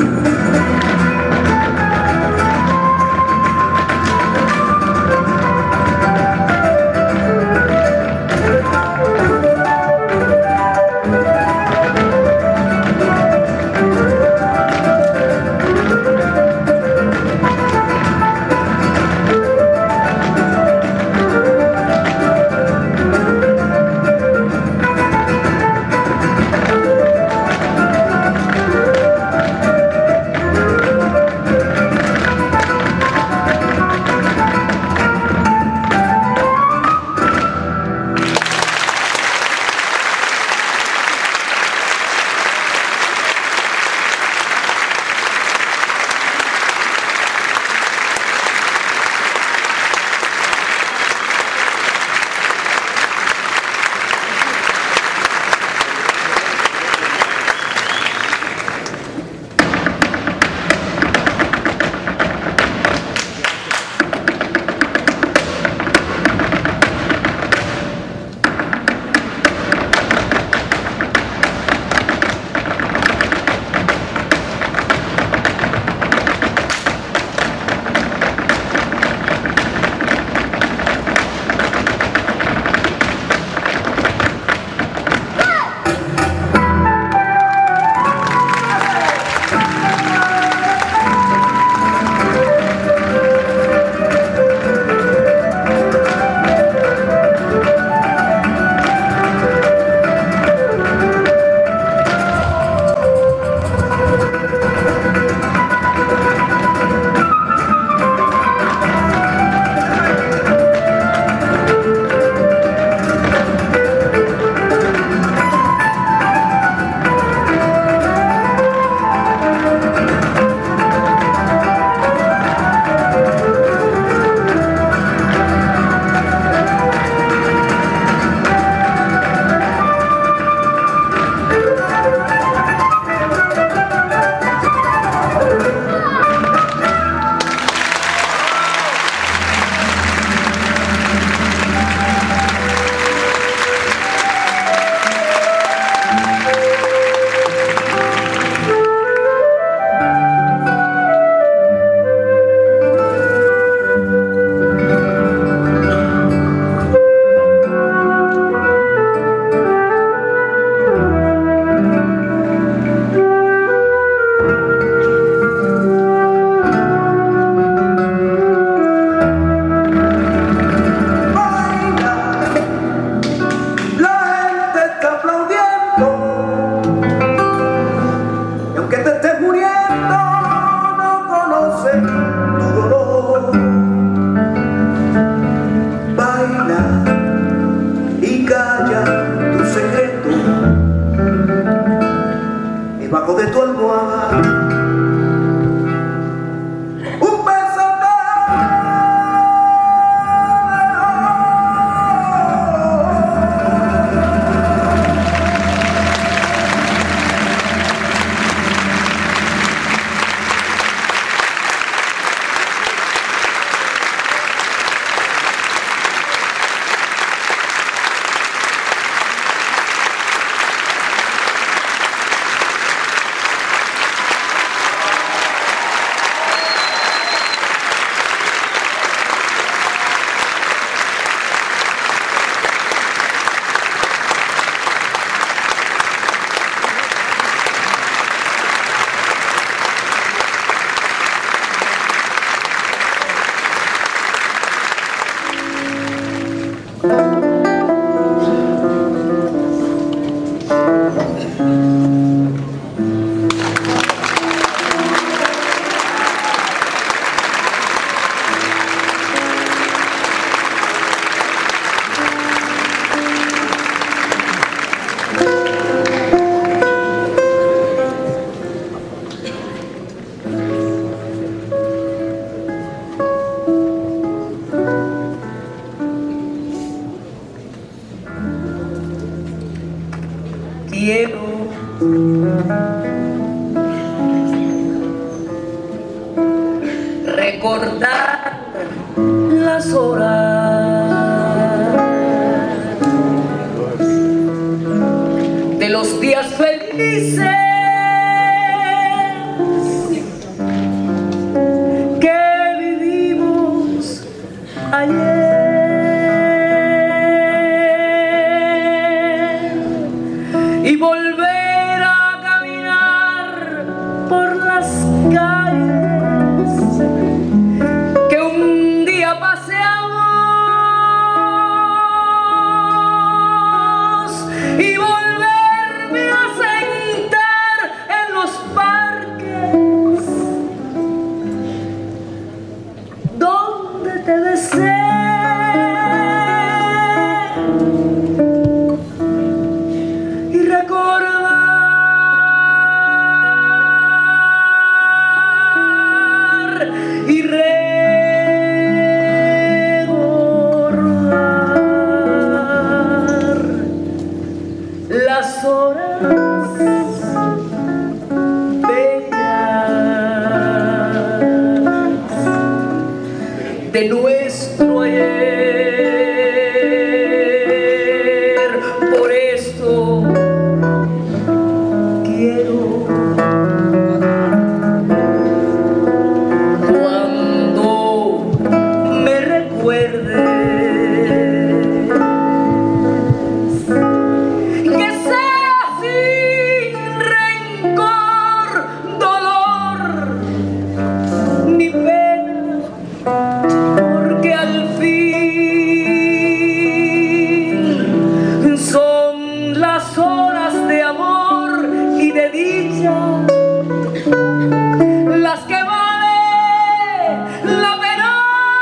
H: quiero recordar las horas de los días felices
I: calles que un día paseamos y volverme a sentar en los parques donde te besé. Las horas bellas de nuestro ayer. Por esto quiero, cuando me recuerdes, porque al fin son las horas de amor y de dicha las que vale la pena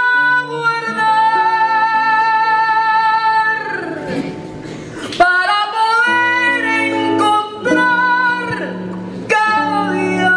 I: guardar para poder encontrar cada día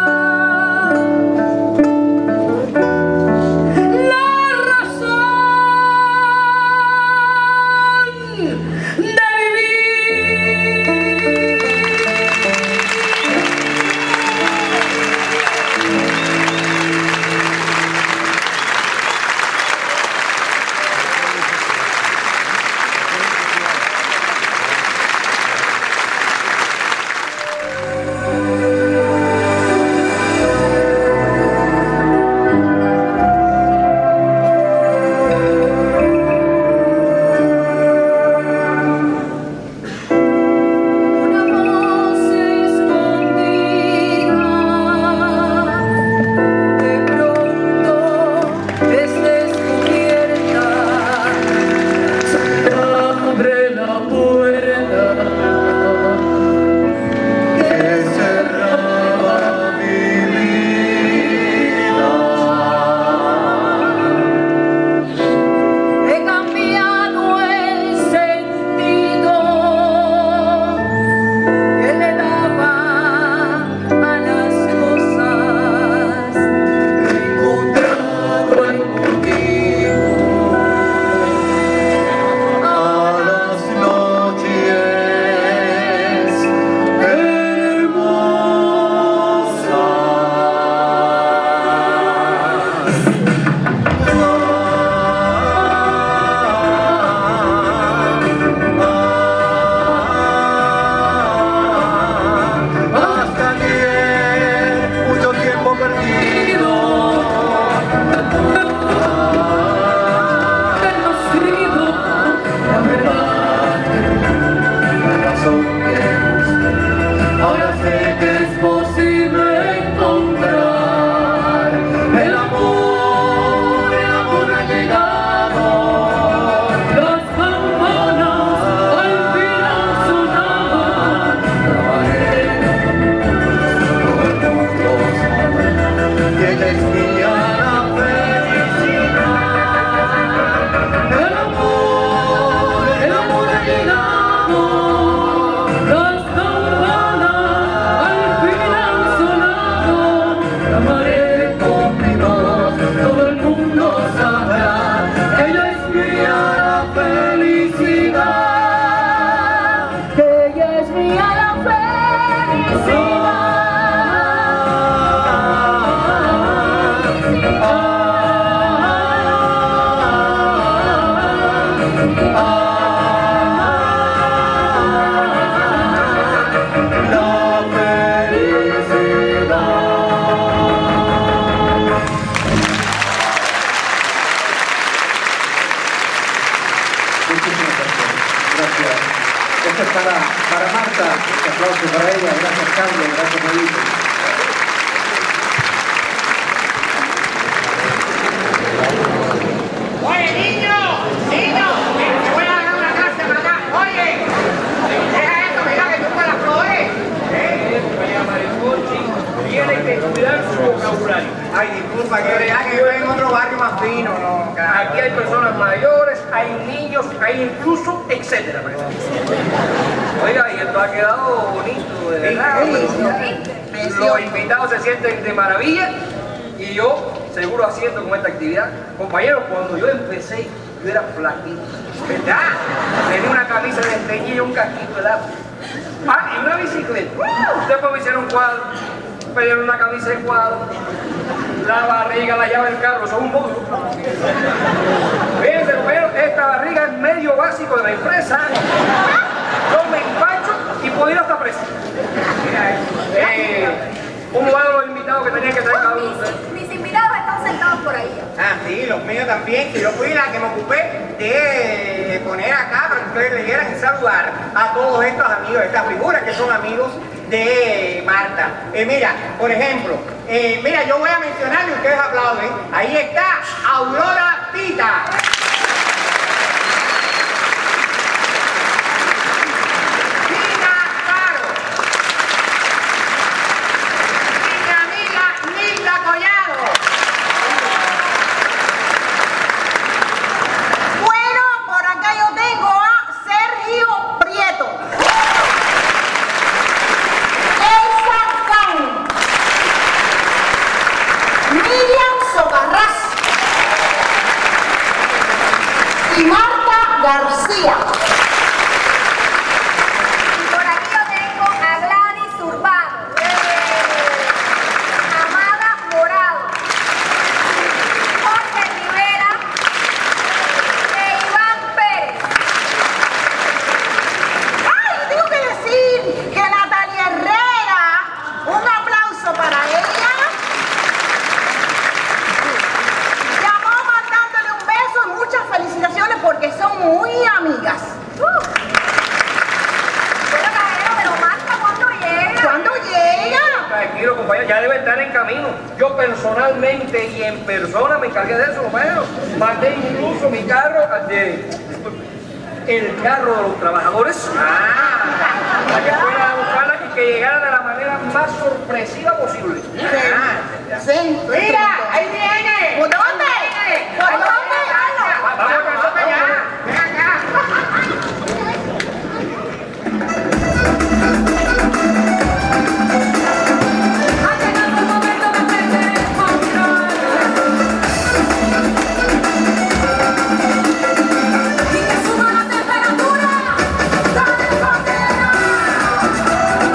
K: Esto es para, para Marta, un aplauso para ella, gracias Carlos, gracias Marito.
B: Ay, disculpa, que verdad que yo estoy en otro barrio más fino, no.
F: Aquí hay personas mayores, hay niños, hay incluso, etcétera. Oiga, y esto ha quedado bonito, de verdad. Los invitados se sienten de maravilla y yo seguro haciendo con esta actividad. Compañeros, cuando yo empecé, yo era flaquito, ¿verdad? Tenía una camisa de esteñilla y un casquito de lado. Ah, y una bicicleta. Después me hicieron un cuadro, me dieron una camisa de cuadro, la barriga, la llave del carro, son un módulo. Fíjense, compañeros, esta barriga es medio básico de la empresa. Yo me empacho y puedo ir hasta preso. Eh, ¿Cómo van los invitados que tenían que traer cada uno de ustedes?
C: Mis invitados están sentados por ahí.
B: Ah, sí, los míos también, que yo fui la que me ocupé de poner acá para que ustedes leyeran y saludar a todos estos amigos, estas figuras que son amigos de Marta. Eh, mira, por ejemplo, eh, mira, yo voy a mencionar y ustedes aplauden. Ahí está Aurora Tita.
D: Y Marta García.
C: Y por aquí yo tengo a Gladys Urbano, Amada Morado, Jorge Rivera e Iván Pérez.
D: ¡Ay! Tengo que decir que Natalia Herrera, un aplauso para ella. Llamó mandándole un beso y muchas felicitaciones porque son muy amigas.
C: Uh. Bueno, caballero, pero Marta, ¿cuándo llega?
D: ¿Cuándo llega?
F: Tranquilo, compañero, ya debe estar en camino. Yo personalmente y en persona me encargué de eso, compañero. Mandé incluso mi carro, de, el carro de los trabajadores, ah, para que fuera a buscarla y que llegara de la manera más sorpresiva posible.
D: Sí. Sí.
B: Mira, ahí viene.
D: ¿Por dónde? ¿Por dónde?
B: Vamos a casar para allá. Ven acá.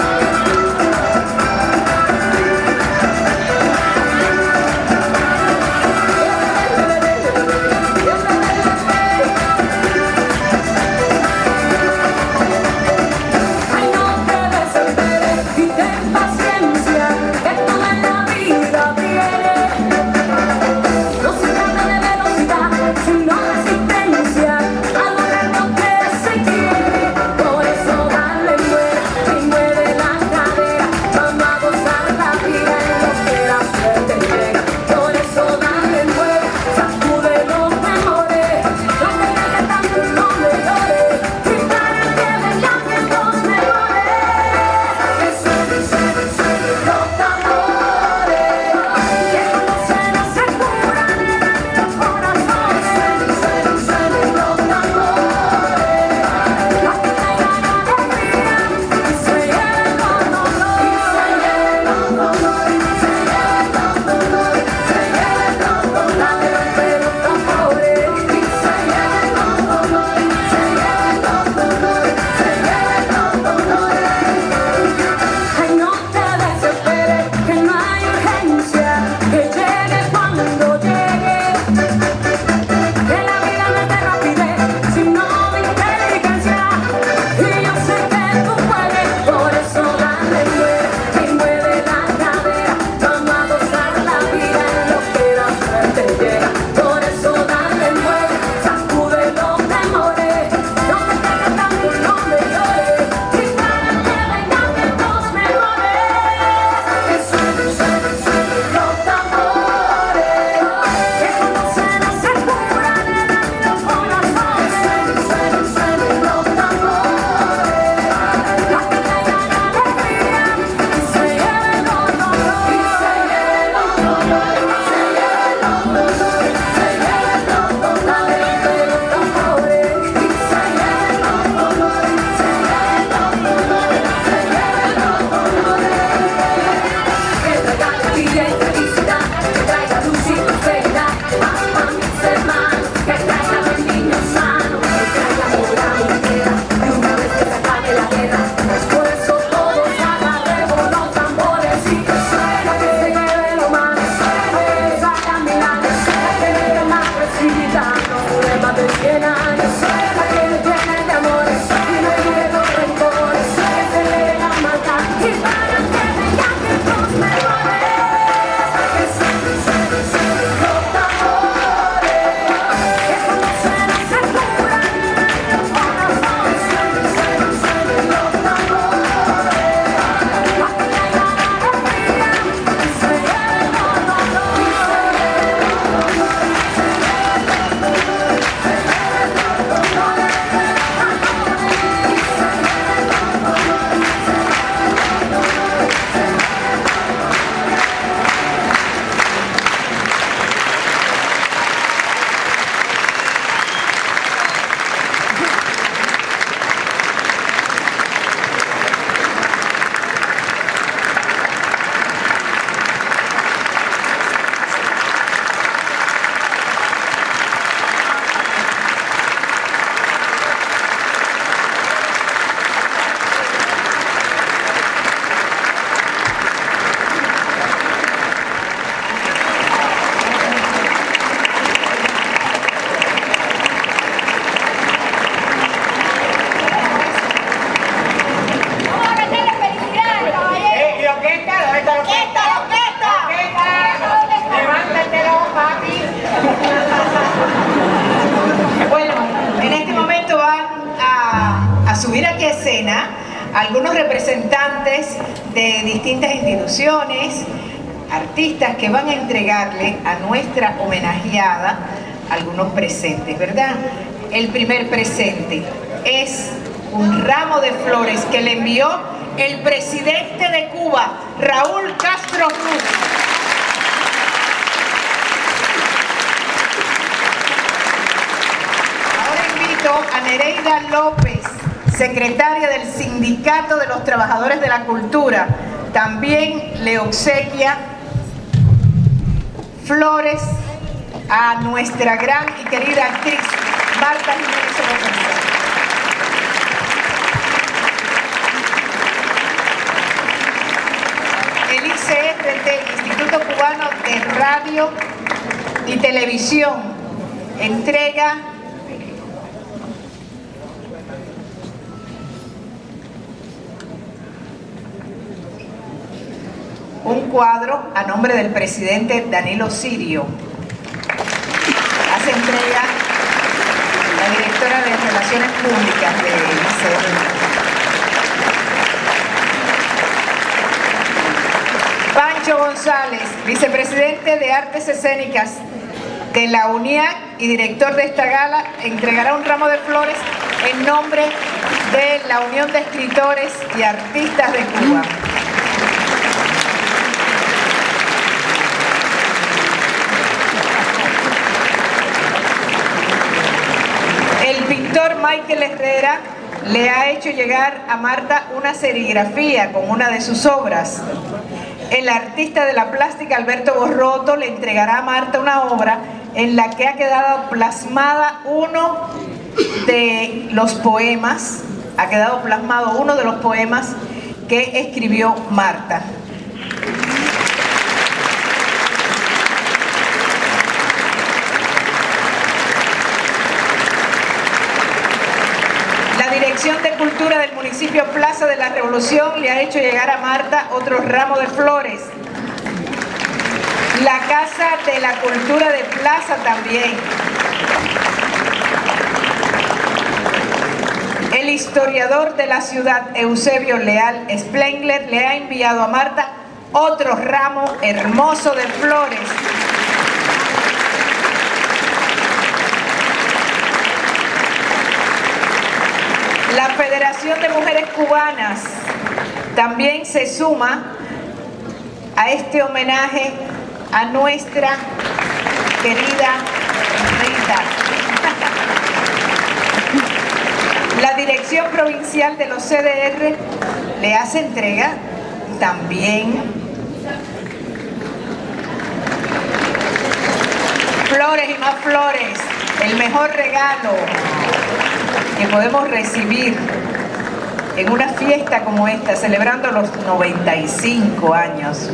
C: ¡Ay,
H: algunos representantes de distintas instituciones, artistas que van a entregarle a nuestra homenajeada algunos presentes, ¿verdad? El primer presente es un ramo de flores que le envió el presidente de Cuba, Raúl Castro Ruz. Ahora invito a Nereida López, secretaria del Sindicato de los Trabajadores de la Cultura, también le obsequia flores a nuestra gran y querida actriz Marta Jiménez Oropesa. El I C R T, Instituto Cubano de Radio y Televisión, entrega un cuadro a nombre del presidente Danilo Sirio. Hace entrega la directora de Relaciones Públicas de I C R T. Pancho González, vicepresidente de Artes Escénicas de la UNIAC y director de esta gala, entregará un ramo de flores en nombre de la Unión de Escritores y Artistas de Cuba. El pintor Michael Herrera le ha hecho llegar a Marta una serigrafía con una de sus obras. El artista de la plástica Alberto Borroto le entregará a Marta una obra en la que ha quedado plasmada uno de los poemas, ha quedado plasmado uno de los poemas que escribió Marta. La Dirección de Cultura del municipio Plaza de la Revolución le ha hecho llegar a Marta otro ramo de flores. La Casa de la Cultura de Plaza también. El historiador de la ciudad, Eusebio Leal Splengler, le ha enviado a Marta otro ramo hermoso de flores. La Federación de Mujeres Cubanas también se suma a este homenaje a nuestra querida Rita. La Dirección Provincial de los C D R le hace entrega también flores y más flores, el mejor regalo que podemos recibir en una fiesta como esta, celebrando los noventa y cinco años.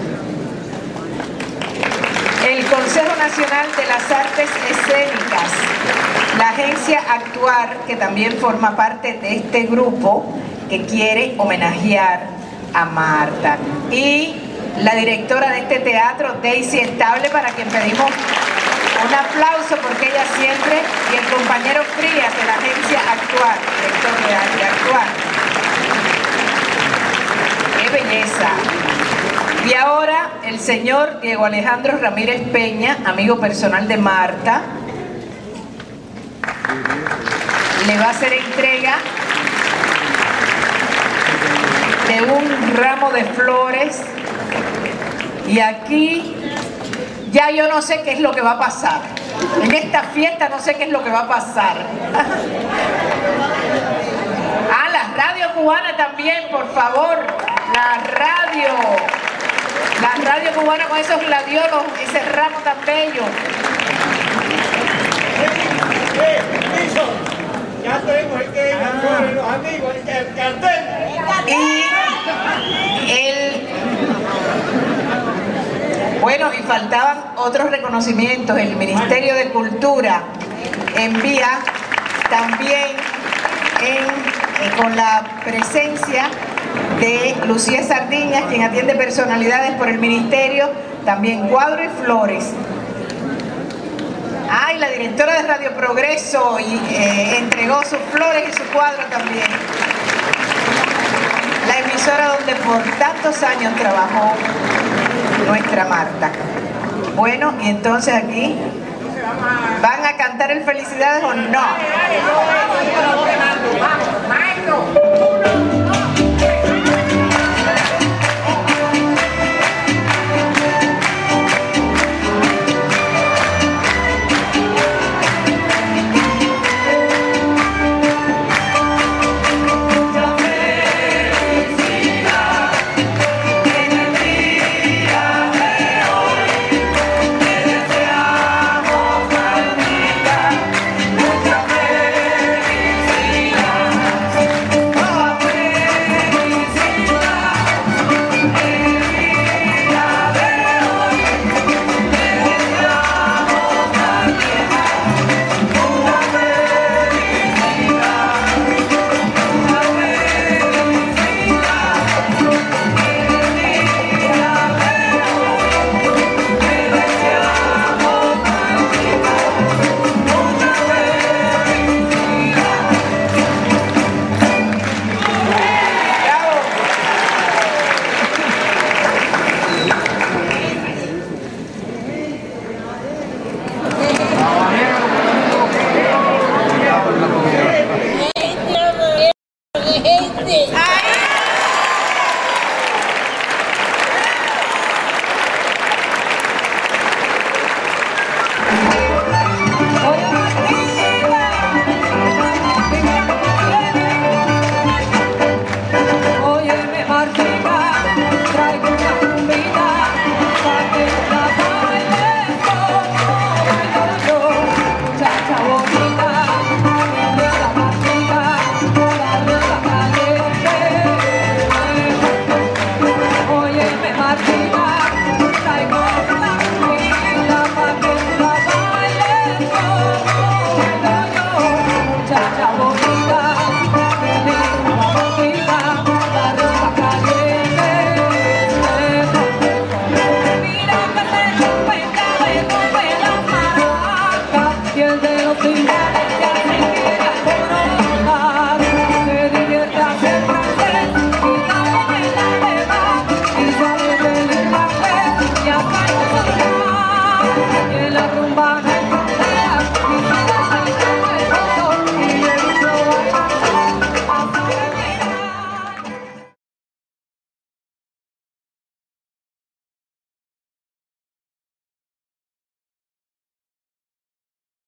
H: El Consejo Nacional de las Artes Escénicas, la agencia Actuar, que también forma parte de este grupo que quiere homenajear a Marta, y la directora de este teatro, Daisy Estable, para quien pedimos un aplauso porque ella siempre, y el compañero Frías de la agencia Actuar, director de arte Actuar. ¡Qué belleza! Y ahora el señor Diego Alejandro Ramírez Peña, amigo personal de Marta, le va a hacer entrega de un ramo de flores, y aquí ya yo no sé qué es lo que va a pasar. En esta fiesta no sé qué es lo que va a pasar. Ah, la radio cubana también, por favor. La radio. La radio cubana con esos gladiolos, ese ramo tan bello.
L: Ya tengo el que los amigos, el cartel.
H: Y el... Bueno, y faltaban otros reconocimientos. El Ministerio de Cultura envía también en, eh, con la presencia de Lucía Sardiñas, quien atiende personalidades por el Ministerio, también cuadro y flores. Ah, y la directora de Radio Progreso y, eh, entregó sus flores y su cuadro también. emisora donde por tantos años trabajó nuestra Marta. Bueno, y entonces aquí, ¿van a cantar el Felicidades o no?
D: Gente,